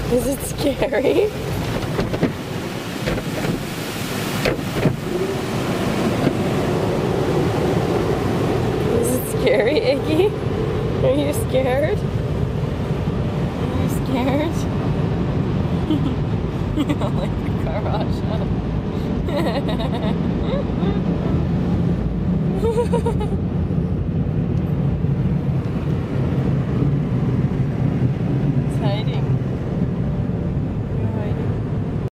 Is it scary? Is it scary, Iggy? Are you scared? Are you scared? You don't like the car wash, huh?